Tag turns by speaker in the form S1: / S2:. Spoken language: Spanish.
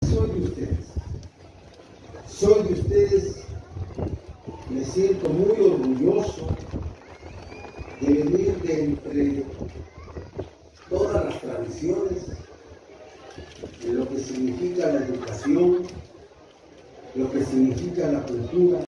S1: Soy de ustedes. Soy de ustedes. Me siento muy orgulloso de venir de entre todas las tradiciones, de lo que significa la educación, lo que significa la cultura.